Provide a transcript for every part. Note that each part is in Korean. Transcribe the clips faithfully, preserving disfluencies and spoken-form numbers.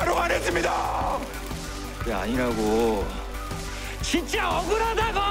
하루 안 했습니다. 그게 아니라고. 진짜 억울하다고!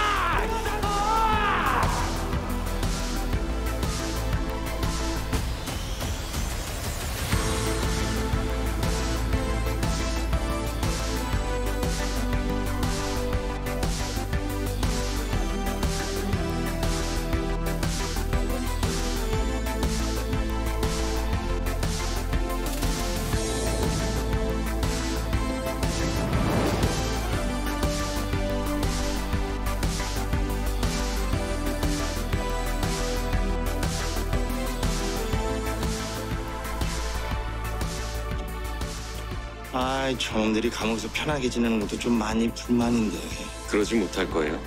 아이, 저놈들이 감옥에서 편하게 지내는 것도 좀 많이 불만인데. 그러지 못할 거예요.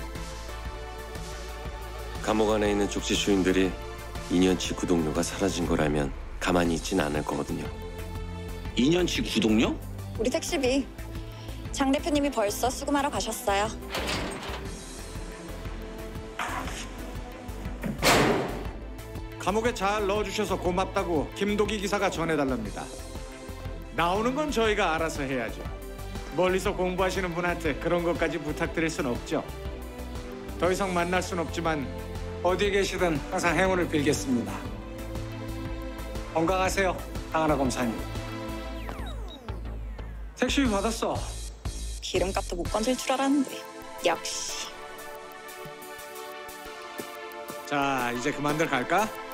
감옥 안에 있는 쪽지 주인들이 이 년치 구독료가 사라진 걸 알면 가만히 있진 않을 거거든요. 이 년치 구독료? 우리 택시비. 장 대표님이 벌써 수금하러 가셨어요. 감옥에 잘 넣어주셔서 고맙다고 김도기 기사가 전해달랍니다. 나오는 건 저희가 알아서 해야죠. 멀리서 공부하시는 분한테 그런 것까지 부탁드릴 순 없죠. 더 이상 만날 순 없지만 어디 계시든 항상 행운을 빌겠습니다. 건강하세요, 강하나 검사님. 택시비 받았어. 기름값도 못 건질 줄 알았는데. 역시. 자, 이제 그만들 갈까?